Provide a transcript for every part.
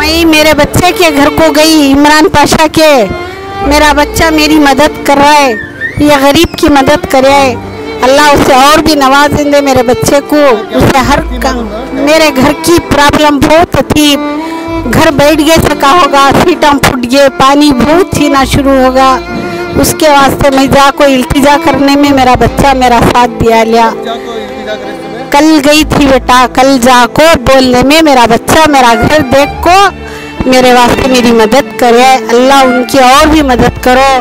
मैं मेरे बच्चे के घर को गई, इमरान पाशा के। मेरा बच्चा मेरी मदद कर रहा है, ये गरीब की मदद करे। अल्लाह उसे और भी नवाज दे मेरे बच्चे को। उसे हर मेरे घर की प्रॉब्लम बहुत थी, घर बैठ गए सका होगा, सीटा फूट गए, पानी बहुत छीना शुरू होगा। उसके वास्ते मैं जाको इल्तिजा करने में मेरा बच्चा मेरा साथ दिया लिया। कल गई थी बेटा, कल जाको बोलने में मेरा बच्चा मेरा घर देख को मेरे वास्ते मेरी मदद करे। अल्लाह उनकी और भी मदद करो।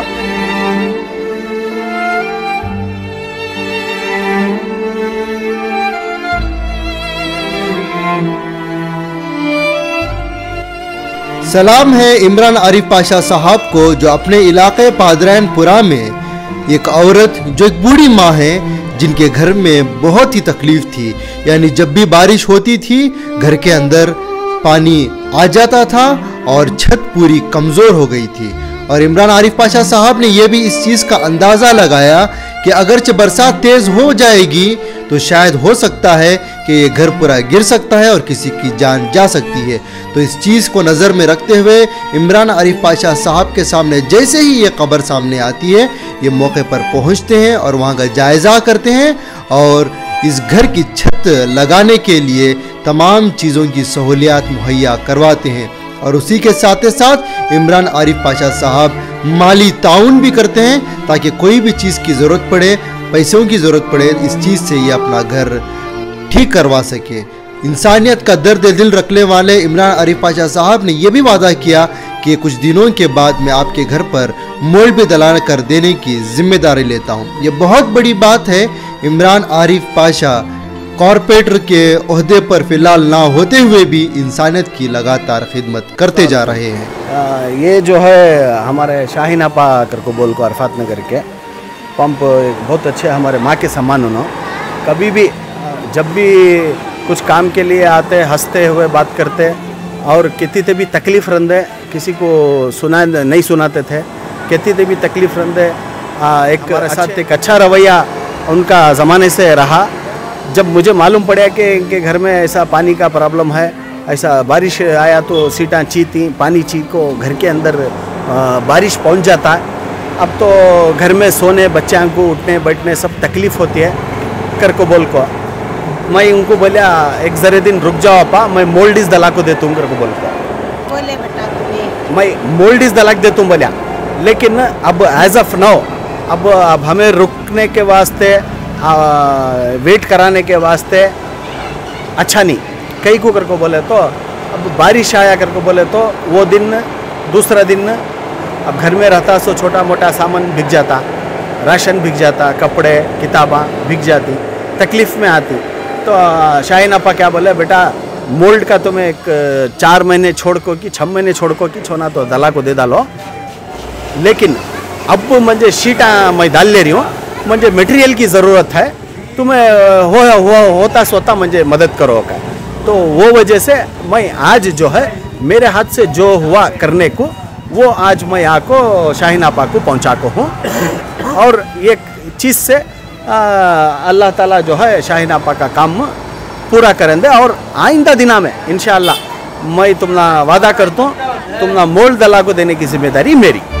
सलाम है इमरान आरिफ पाशा साहब को, जो अपने इलाके पादरैनपुरा में एक औरत जो एक बूढ़ी माँ है, जिनके घर में बहुत ही तकलीफ थी। यानी जब भी बारिश होती थी घर के अंदर पानी आ जाता था और छत पूरी कमज़ोर हो गई थी। और इमरान आरिफ पाशा साहब ने यह भी इस चीज़ का अंदाज़ा लगाया कि अगरचे बरसात तेज़ हो जाएगी तो शायद हो सकता है कि ये घर पूरा गिर सकता है और किसी की जान जा सकती है। तो इस चीज़ को नज़र में रखते हुए इमरान आरिफ पाशा साहब के सामने जैसे ही ये खबर सामने आती है, ये मौके पर पहुंचते हैं और वहाँ का जायज़ा करते हैं और इस घर की छत लगाने के लिए तमाम चीज़ों की सहूलियात मुहैया करवाते हैं। और उसी के साथ साथ इमरान आरिफ पाशा साहब माली ताउन भी करते हैं ताकि कोई भी चीज़ की ज़रूरत पड़े, पैसों की ज़रूरत पड़े, इस चीज़ से ये अपना घर ठीक करवा सके। इंसानियत का दर्द दिल रखने वाले इमरान आरिफ पाशा साहब ने यह भी वादा किया कि कुछ दिनों के बाद मैं आपके घर पर मोल्ड भी दलान कर देने की जिम्मेदारी लेता हूँ। ये बहुत बड़ी बात है। इमरान आरिफ पाशा कॉरपोरेटर के ओहदे पर फिलहाल ना होते हुए भी इंसानियत की लगातार खिदमत करते जा रहे हैं। ये जो है हमारे शाहीन आपा कर को बोल को अरफात नगर के पंप बहुत अच्छे हमारे माँ के सम्मान उन्होंने। कभी भी जब भी कुछ काम के लिए आते, हंसते हुए बात करते और कितनी भी तकलीफ़ रंदे, किसी को नहीं सुनाते थे, कितनी भी तकलीफ़ रंदे। एक अच्छा रवैया उनका ज़माने से रहा। जब मुझे मालूम पड़ा कि इनके घर में ऐसा पानी का प्रॉब्लम है, ऐसा बारिश आया तो सीटा चीती, पानी ची को घर के अंदर बारिश पहुंच जाता है। अब तो घर में सोने, बच्चों को उठने बैठने सब तकलीफ़ होती है कर को बोल को। मैं उनको बोलिया एक ज़रे दिन रुक जाओ आपा, मैं मोल्डिस दला को देता हूँ कर को बोल को। बोले बेटा तुम्हें मैं मोल्डिस दला को देता हूँ बोलिया। लेकिन अब एज ऑफ नाउ अब हमें रुकने के वास्ते वेट कराने के वास्ते अच्छा नहीं। कई को कर को बोले तो अब बारिश आया कर को बोले तो वो दिन दूसरा दिन अब घर में रहता सो छोटा मोटा सामान बिक जाता, राशन बिक जाता, कपड़े किताबा बिक जाती, तकलीफ़ में आती। तो शाहीन आपा क्या बोले, बेटा मोल्ड का तुम्हें एक 4 महीने छोड़ को कि 6 महीने छोड़ को कि छोना तो दला को दे डालो। लेकिन अब मुझे शीटा मैं डाल ले रही हूँ, मुझे मटेरियल की ज़रूरत है, तुम्हें होता सोता मुझे मदद करो का। तो वो वजह से मैं आज जो है मेरे हाथ से जो हुआ करने को वो आज मैं आको शाहीन आपा को पहुँचा को हूँ। और ये चीज़ से अल्लाह ताला जो है शाहीन आपा का काम पूरा करेंगे। और आइंदा दिना में इंशाअल्लाह मैं तुमना वादा करता हूँ, तुमना मोल्ड दला को देने की जिम्मेदारी मेरी।